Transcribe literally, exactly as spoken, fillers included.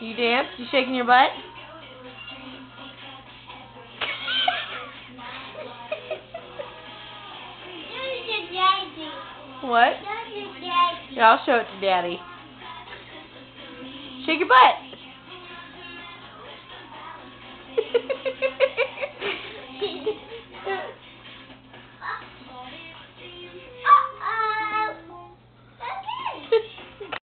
You dance? You shaking your butt? What? Yeah, I'll show it to Daddy. Shake your butt.